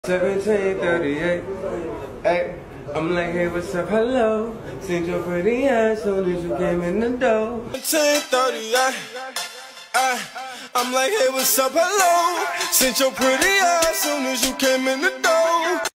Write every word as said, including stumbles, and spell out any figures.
seventeen thirty-eight, hey, I'm like, hey, what's up, hello. Seen your pretty ass soon as you came in the door. seventeen thirty-eight, hey, I'm like, hey, what's up, hello. Seen your pretty ass soon as you came in the door.